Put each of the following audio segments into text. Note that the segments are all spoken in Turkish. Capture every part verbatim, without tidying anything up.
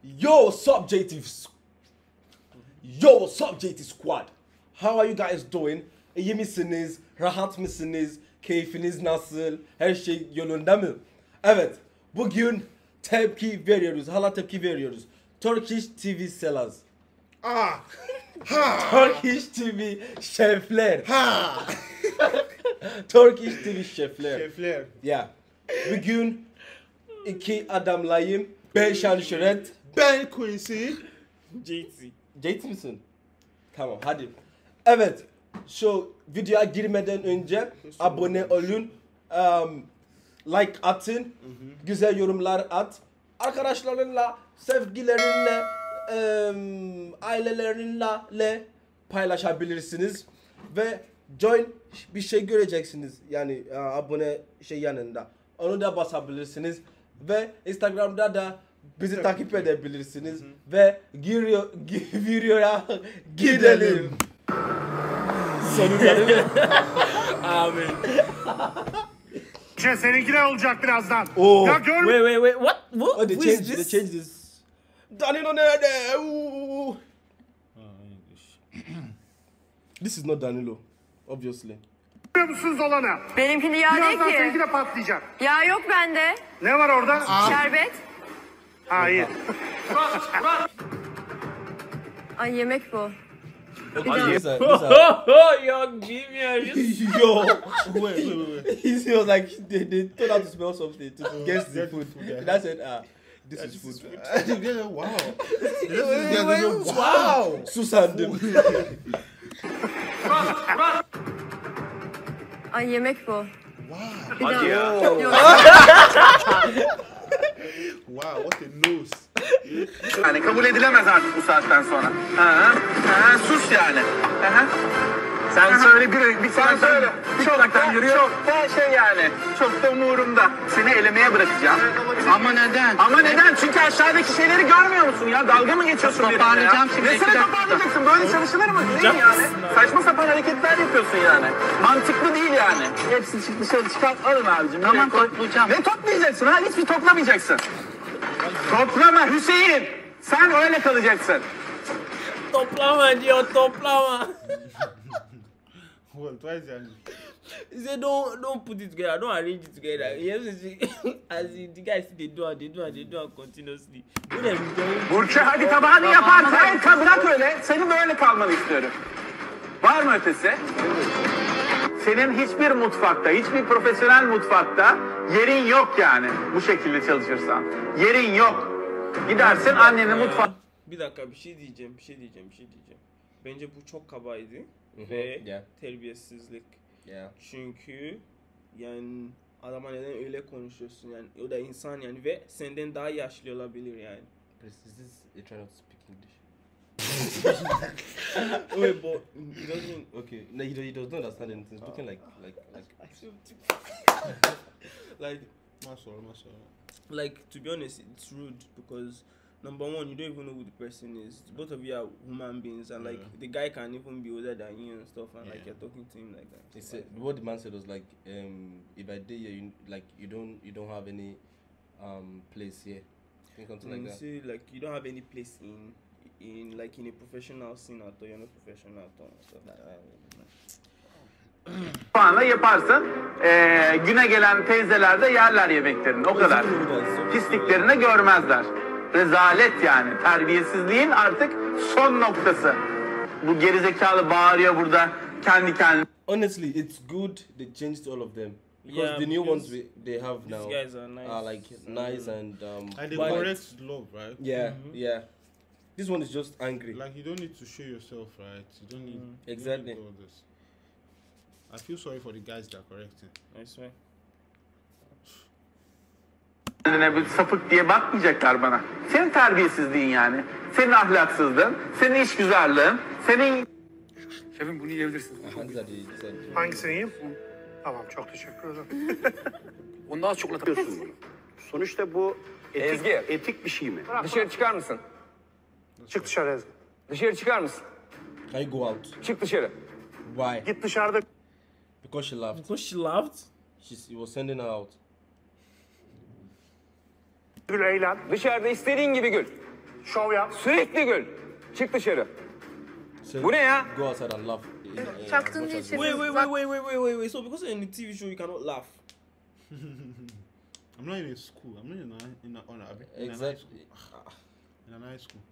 Yo, what's up, J T? Yo, what's up, J T Squad? How are you guys doing? İyi misiniz? Rahat mısınız? Keyfiniz nasıl? Her şey yolunda mı? Evet, bugün tepki veriyoruz. Hala tepki veriyoruz. Turkish T V sellers. Ah! Ha! Turkish T V şefler. Ha! Turkish T V şefler. Şefler. Ya. Bugün iki adamlayım. Ben Şanşıret. Ben Quincy. J T. J T misin? Tamam, hadi. Evet, şu videoya girmeden önce abone olun, um, like atın, güzel yorumlar at. Arkadaşlarınla, sevgilerinle, um, ailelerinle paylaşabilirsiniz. Ve join bir şey göreceksiniz, yani uh, abone şey yanında. Onu da basabilirsiniz. Ve Instagram'da da bizi takip edebilirsiniz. Hı hı. Ve giriyor, videoya gidelim. Sonunda değil mi? Amin. Şey seninki de olacak birazdan. Oh. Ya gör. Wait, wait, wait. What? What? Oh, they Who changed, is they this? changed this. Danilo nerede? Ooh. This is not Danilo, obviously. Görüyor musunuz olanı? Benimkinde yağ değil Birazdan seninki ki. de patlayacak. Yağ yok bende. Ne var orada? Şerbet. Ha iyi. Ay yemek bu. Okay, these are, these are, Young genius. yo, Wait, wait, wait, wait. he was like, they, they told her to smell something to guess the get food. the food, yeah. And I said, ah, this is food. Yeah, wow. Wait, wait, wow. Susandım. Ay yemek bu. Wow. Bir daha. Yok. Wow, what a nose. Yani kabul edilemez artık bu saatten sonra. Ha, ha, sus yani. Ha. Sen söyle bir bir sen söyle. Çok da çok da şey yani. Çok da umurumda. Seni elemeye bırakacağım. Ama neden? Ama neden? Çünkü aşağıdaki şeyleri görmüyor musun ya? Dalga mı geçiyorsun benimle ya? Toparlayacağım şimdi. Nesine toparlayacaksın? Böyle çalışılır mı? Değil yani. Saçma sapan hareketler yapıyorsun yani. Mantıklı değil yani. Hepsini çık dışarı çıkart alın abicim. Tamam toplayacağım. Ne toplayacaksın ha? Hiçbir toplamayacaksın. Toplama Hüseyin. Sen öyle kalacaksın. Toplama diyor, toplama. Well, twice the angry. He said, don't, don't put it together, don't arrange it together. He has to see, as in, the guys see, they do and they do and they do and continuously. When I'm doing... Burçe hadi tabağını yapar. Hayır bırak öyle. Senin böyle kalmanı istiyorum. Var mı ötesi? Senin hiçbir mutfakta, hiçbir profesyonel mutfakta yerin yok yani. Bu şekilde çalışırsan. Yerin yok. Gidersin annenin mutfağı. Bir dakika, bir şey diyeceğim, bir şey diyeceğim, bir şey diyeceğim. Bence bu çok kabaydı ve Yeah. terbiyesizlik. Yeah. Çünkü yani adama neden öyle konuşuyorsun yani, o da insan yani ve senden daha yaşlı olabilir yani. Is this you trying to speak English? Wait, but he doesn't. Okay, no, he, he doesn't understand anything. He's looking like, like, like. like, Mashallah, mashallah. like to be honest, it's rude because number one, you don't even know who the person is. Both of you are human beings, and like Yeah. the guy can even be older than you and stuff, and like Yeah. you're talking to him like that. He said what the man said was like, um, if I did here, you like you don't you don't have any um place here. Think something Mm, like that. see, like you don't have any place in in like in a professional scene at all. You're not professional at all. So, Mutfağında yaparsın. Ee, güne gelen teyzeler de yerler yemeklerini. O kadar. Pisliklerini görmezler. Rezalet yani. Terbiyesizliğin artık son noktası. Bu gerizekalı bağırıyor burada kendi kendine. Honestly, it's good they changed all of them because Yeah, the new because ones we, they have these now guys are nice. are like nice and um. And the But- correct love, right? Yeah, yeah. This one is just angry. Like you don't need to show yourself, right? You don't need. Mm. you don't Exactly. need all this. I feel sorry for the guys that are correcting. I swear. Kendine bir sapık diye bakmayacaklar bana. Senin terbiyesizliğin yani. Senin ahlaksızlığın, senin işgüzarlığın, senin... Şefim bunu yiyebilirsiniz. Hands are the said. Hangisini yiyeyim? Tamam çok teşekkür ederim. Ondan az çikolata yapıyorsun bunu. Sonuçta bu etik, Ezgi. etik bir şey mi? Dışarı çıkar mısın? Çık dışarı Ezgi. Dışarı çıkar mısın? Can you go out? Çık dışarı. Why? Git dışarıda Because she laughed. Because she laughed. She's, he was sending her out. gül eğlen. Dışarıda istediğin gibi gül. Şov yap. Sürekli gül. Çık dışarı. So Bu ne ya? Go outside and laugh. in- in- as Çaktın much diye as- çevir. Wait, wait, wait, wait, wait, wait, wait, wait. So because in the T V show you cannot laugh. I'm not in a school. I'm not in a in a, on a, in a nice Exactly. school. In a nice school.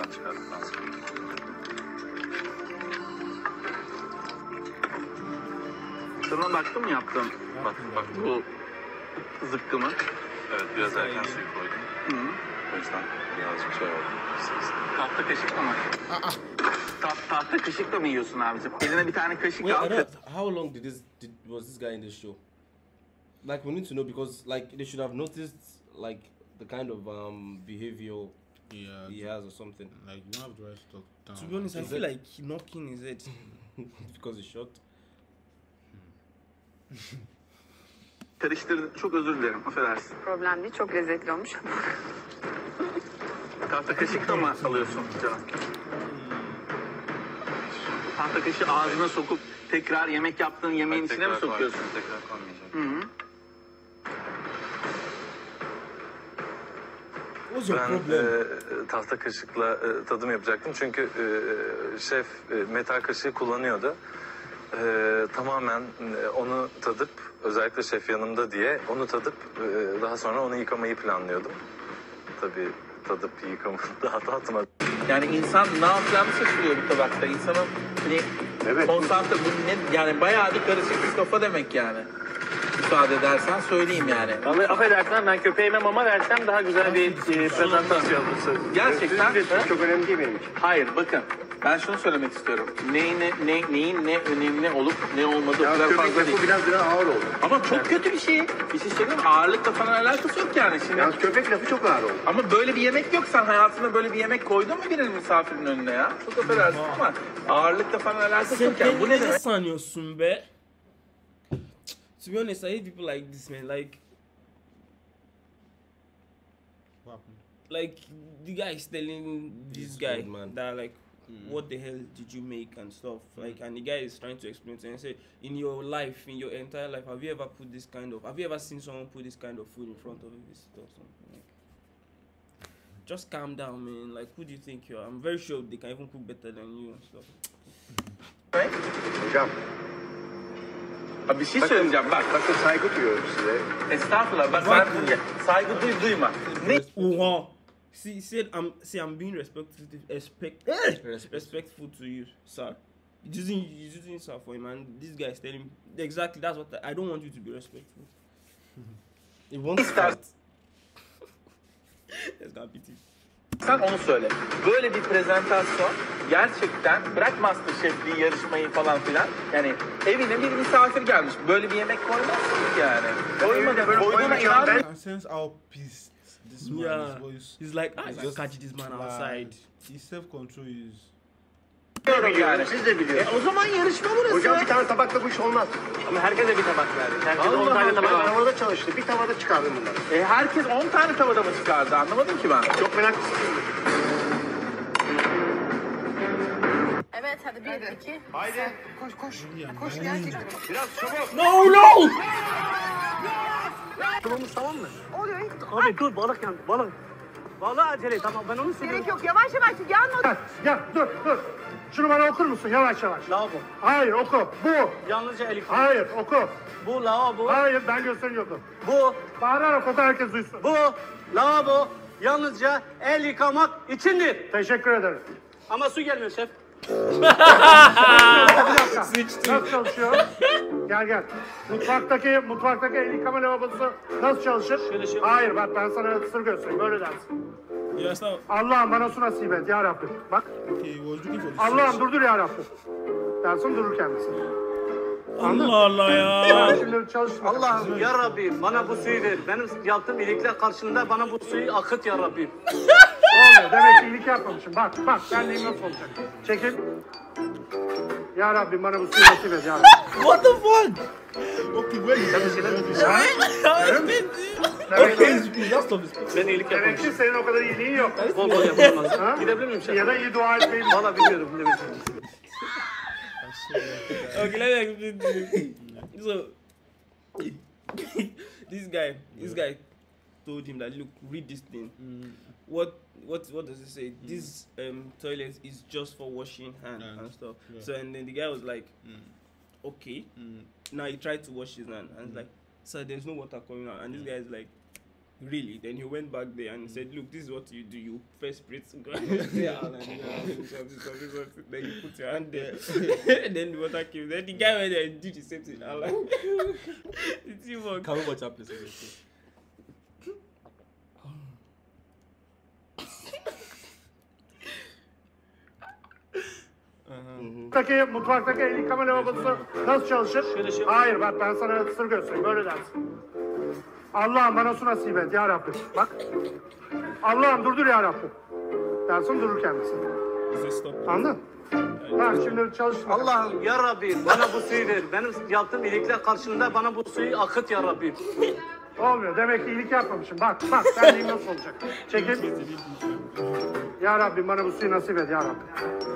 Sana baktın mı yaptım? Bak bak. Bu zıkkımı. Evet, biraz erken suyu koydum. Hı. O yüzden birazcık şey oldu. Tahta kaşıkla mı? Ta tahta kaşıkla mı yiyorsun abicim? Eline bir tane kaşık Wait, I al. don't, how long did this did, was this guy in this show? Like we need to know because like they should have noticed like the kind of um behavior Yeah. he has or something Like you don't have the right to talk down. To be honest, I Is feel it- like knocking his head. because he's short. Karıştırdın. Çok özür dilerim. Affedersin. Problem değil. Çok lezzetli olmuş. Tahta kaşıkla mı alıyorsun canım? Tahta kaşığı ağzına sokup tekrar yemek yaptığın yemeğin Hayır, içine mi tekrar sokuyorsun? koy- Tekrar koymayacağım. Hı hı. What's your Ben problem? e, tahta kaşıkla e, tadım yapacaktım çünkü e, şef e, metal kaşığı kullanıyordu. E, tamamen e, onu tadıp, özellikle şef yanımda diye onu tadıp e, daha sonra onu yıkamayı planlıyordum. Tabii tadıp yıkamayı daha tatmadım. Yani insan ne yapacağını şaşırıyor bu tabakta. İnsanın hani Evet. konsantre bu ne yani bayağı bir karışık bir kafa demek yani. Müsaade edersen söyleyeyim yani. Vallahi affedersen ben köpeğime mama versem daha güzel bir e, prezentasyon olurdu. Gerçekten Çok önemli değil benim için. hayır bakın ben şunu söylemek istiyorum. Neyin ne, ne neyin ne önemli olup ne olmadığı o Ya kadar köpek fazla değil. lafı biraz biraz ağır oldu. Ama çok kötü bir şey. Bir şey söyleyeyim mi? Ağırlıkla falan alakası yok yani şimdi. Yalnız köpek lafı çok ağır oldu. Ama böyle bir yemek yok. Sen hayatında böyle bir yemek koydun mu birinin misafirin önüne ya? Çok affedersin ama ağırlıkla falan alakası Sen yok yani. Bu ne kendini ne demek? sanıyorsun be? To be honest, I hate people like this, man. Like, What happened? like the guy is telling this This guy old man. that like, what the hell did you make and stuff. Like, and the guy is trying to explain to him and say, in your life, in your entire life, have you ever put this kind of, have you ever seen someone put this kind of food in front of a visitor or something? Like, just calm down, man. Like, who do you think you are? I'm very sure they can even cook better than you and stuff. Hocam Ha, bir şey söyleyeceğim bak. bakın saygı duyuyorum size. Estağfurullah. Bak ben saygı duy duyma. Ne? Wow. See, he said, I'm, see, I'm being respectful, respect, respectful to you, sir. He's using, he's using sir for him, and this guy is telling him exactly that's what I, I don't want you to be respectful. He wants İster. fight. Let's go pity. Sen onu söyle. Böyle bir prezentasyon gerçekten bırak MasterChef'liği yarışmayı falan filan. Yani evine bir misafir gelmiş. Böyle bir yemek koymazsın ki yani. Koymadı. böyle Koyduğuna koymayacağım inan. I can sense how pissed this man Yeah, is. Voice. he's like, I He's just just catch this man outside. His self control is. Yani. Siz de E, biliyorsunuz. o zaman yarışma burası. Hocam bir tane tabakla bu iş olmaz. Ama herkese bir tabak verdik. Herkese Allah on tane Allah. tabak Ben verdik. tavada çalıştı. Bir tavada çıkardım bunları. E, herkes on tane tavada mı çıkardı anlamadım ki ben. Çok meraklısın. Evet hadi bir iki. Haydi. Koş koş. Koş gerçekten. Biraz çabuk. No, no! Kıvamız tamam mı? Oluyor. Abi dur balık yandı balık. Balığı acele tamam ben onu söylüyorum. Gerek yok. Yavaş yavaş. Yanma. Gel, gel, dur, dur. Şunu bana okur musun yavaş yavaş? Lavabo. Hayır, oku. Bu. Yalnızca el yıkama. Hayır, oku. Bu lavabo. Hayır, ben gösteriyorum. Bu. Bağırarak oku, herkes duysun. Bu. Lavabo. Yalnızca el yıkamak içindir. Teşekkür ederim. Ama su gelmiyor şef. Nasıl çalışıyor? Gel gel. Mutfaktaki, mutfaktaki el yıkama lavabosu nasıl çalışır? Şöyle şey- Hayır, bak ben sana sır göstereyim. Böyle dersin. You understand? Allah'ım bana su nasip et ya Rabbim. Bak. Okay, he was looking for the Allah'ım sauce. durdur ya Rabbim. Dersin durur kendisi. Allah Allah ya. Ben şimdi çalışma. Allah'ım ya Rabbi bana bu suyu ver. Benim yaptığım iyilikler karşılığında bana bu suyu akıt ya Rabbi. Olmuyor. Demek ki iyilik yapmamışım. Bak bak benliğim nasıl olacak. Çekil. Ya Rabbim bana bu suyu nasip et ya Rabbim. What the fuck? Okay, where is that? Demek ki, He's just of his. Ben iyilik demek yapmamışım. ki senin o kadar iyiliğin yok. Bol bol yapamaz. Ha? Gidebilir miyim şef? Ya da iyi dua etmeyi Valla bilmiyorum ne bileyim. Okay, let me explain to you. So, this guy, this guy told him that, look, read this thing. What what what does it say? Mm. This um toilet is just for washing hand Yeah. and stuff. Yeah. So and then the guy was like, Mm. okay. Mm. Now he tried to wash his hand and Mm. like, sir, there's no water coming out. And this Mm. guy is like, really? Then he went back there and said, look, this is what you do. You first spritz yeah, and then, yeah, this one, this one, this one. Then you put your hand there. And then the water came. Then the guy went there and did the same thing. I'm like, it's even. Can we watch that please? Mutfaktaki, mutfaktaki el yıkama lavabosu nasıl çalışır? Hayır bak ben sana sır göstereyim böyle dersin. Allah'ım bana su nasip et ya Rabbim. Bak. Allah'ım durdur ya Rabbim. Dersin durur kendisi. Bize stop. Anladın? Tamam şimdi çalıştım. Allah'ım ya Rabbi bana bu suyu ver. Benim yaptığım iyilikler karşılığında bana bu suyu akıt ya Rabbi. Olmuyor. Demek ki iyilik yapmamışım. Bak bak sen diyeyim nasıl olacak. Çekil. Ya Rabbim bana bu suyu nasip et ya Rabbim.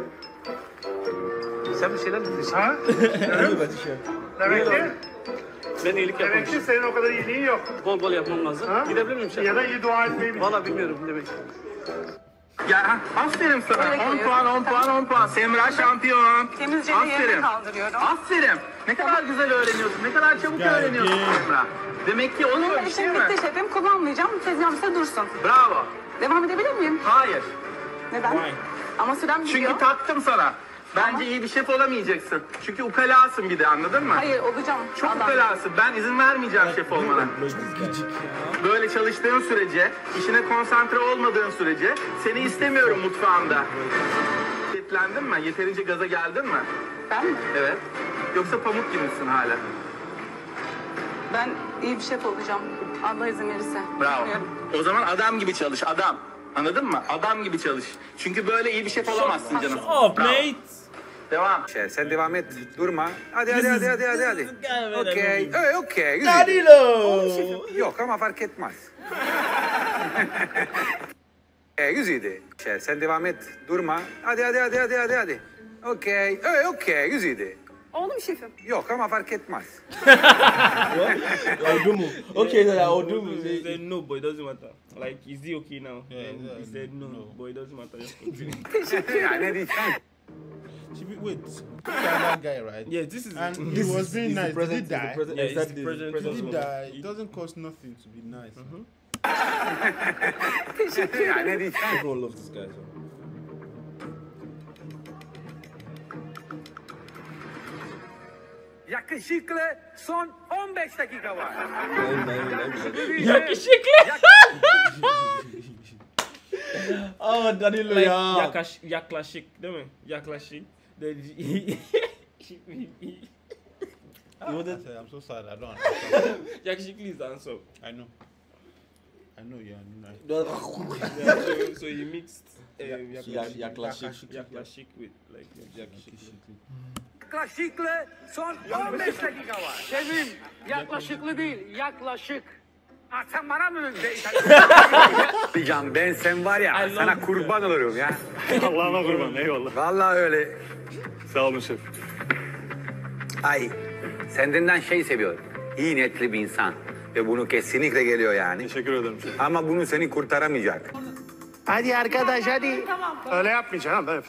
Sen bir şeyler mi diyorsun? Ha? Demek ki, Ben iyilik demek ki yapmamışım. senin o kadar iyiliğin yok. Bol bol yapmam lazım. Ha? Gidebilir miyim şef? Ya da iyi dua etmeyi bil. Valla bilmiyorum demek. Ya aferin sana. on puan, on puan, on puan. Semra şampiyon. Temizce de Aferin. yerine kaldırıyorum. Aferin. Ne kadar güzel öğreniyorsun. Ne kadar çabuk öğreniyorsun Semra. Demek ki oluyor Benim bir şey işim mi? bitti şefim. Kullanmayacağım. Tezgahım size dursun. Bravo. Devam edebilir miyim? Hayır. Neden? Ama sürem Çünkü gidiyor. taktım sana. Bence iyi bir şef olamayacaksın. Çünkü ukalasın bir de anladın mı? Hayır olacağım. Çok Adam. ukalasın. Ben izin vermeyeceğim şef olmana. Böyle çalıştığın sürece, işine konsantre olmadığın sürece seni istemiyorum mutfağımda. Yetlendin mi? Yeterince gaza geldin mi? Ben mi? Evet. Yoksa pamuk gibi misin hala? Ben iyi bir şef olacağım. Allah izin verirse. Bravo. Bilmiyorum. O zaman adam gibi çalış, adam. Anladın mı? Adam gibi çalış. Çünkü böyle iyi bir şef olamazsın canım. Oh, Bravo. mate. Devam. Sen devam et. Durma. Hadi hadi hadi hadi hadi hadi. Okey. Evet okey. Güzel. Danilo! Yok ama fark etmez. Ee, güzeldi. Şey, sen devam et. Durma. Hadi hadi hadi hadi hadi hadi. Okey. Evet okey. Güzeldi. Oğlum şefim. Yok ama fark etmez. Odumu. Okay, then Odumu. He said no, but it doesn't matter. Like, is he okay now? Yeah, Then yeah, he said no, no. but it doesn't matter. Just continue. Ya ne diyeceğim? She be, wait, look at that guy, right? Yeah, this is And this he This was is- being is the nice. Did he present- is the die? present- Yeah, exactly, it's the is present- present Did he moment. die? It doesn't cost nothing to be nice. Ya ne diyeceğim? Everyone loves this guy. So. Yakışıklı son on beş dakika var. Yakışıklı. Oh, Danilo, Like, ya. yakaş, yaklaşık, değil mi? Yaklaşık. Then I said, I'm so sad. I don't understand. yakışıklı is the answer. I know. I know, yeah, I know. Yeah, so, so you mixed um, Ya- yaklaşık, yaklaşık. yaklaşık with like yaklaşık. Yakışıklı son on beş dakika var. Şefim yaklaşıklı değil yaklaşık. Ha, sen bana mı Can ben sen var ya I sana love kurban olurum ya. Allah'ına kurban eyvallah. Vallahi öyle. Sağ olun şef. Ay senden şey seviyorum. İyi niyetli bir insan. Ve bunu kesinlikle geliyor yani. Teşekkür ederim şef. Ama bunu seni kurtaramayacak. Hadi arkadaş hadi. Öyle yapmayacaksın ha.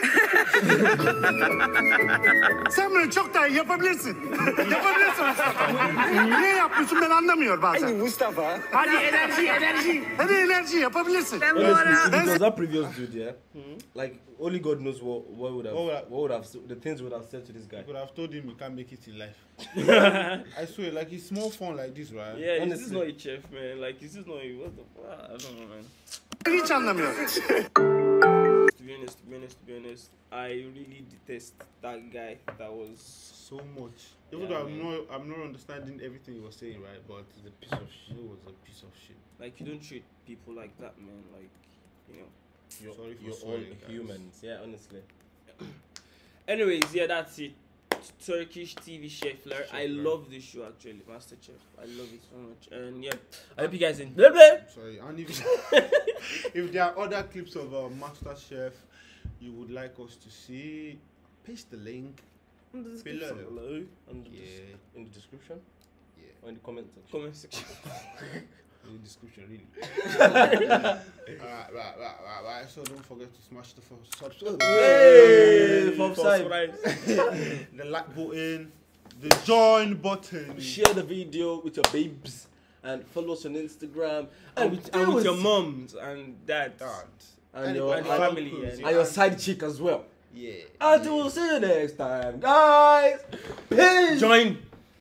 Sen bunu çok daha iyi yapabilirsin. Yapabilirsin Mustafa. Niye yapmıyorsun ben anlamıyorum bazen. Mustafa. Hadi enerji enerji. Hadi enerji yapabilirsin. Honestly, if it was that previous dude, yeah, like only God knows what what would have What would I- what would have the things would have said to this guy. I could have told him he can't make it in life. I swear, like it's small fun like this, right? Yeah, this is Honestly. not a chef, man. Like, this is not a, what the fuck? I don't know, man. Hiç anlamıyorum. To be honest, to be honest, to be honest, I really detest that guy that was. So much. Even Yeah, though I'm man. not, I'm not understanding everything he was saying, right? But the piece of shit was a piece of shit. Like, you don't treat people like that, man. Like, you know. You're, Sorry for you're all swearing, guys. humans, yeah, honestly. Anyways, yeah, that's it. Turkish T V Chefler. I Chefler. love this show actually, MasterChef. I love it so much. And yeah, I hope you guys enjoy. Sorry, and if, if there are other clips of uh, MasterChef you would like us to see, paste the link below. Below, on the Yeah. des- in the description, Yeah. or in the comment section. Comment section. in the description, really. Alright, right, right, right, right. So don't forget to smash the subscribe. Hey, subscribe. The like button, the join button. Share the video with your babes and follow us on Instagram And with, and with your mums and dads. Dad. and And your And Anybody family. who's- Yeah. and your side chick as well. Yeah. Until we'll see you next time, guys. Peace. Join.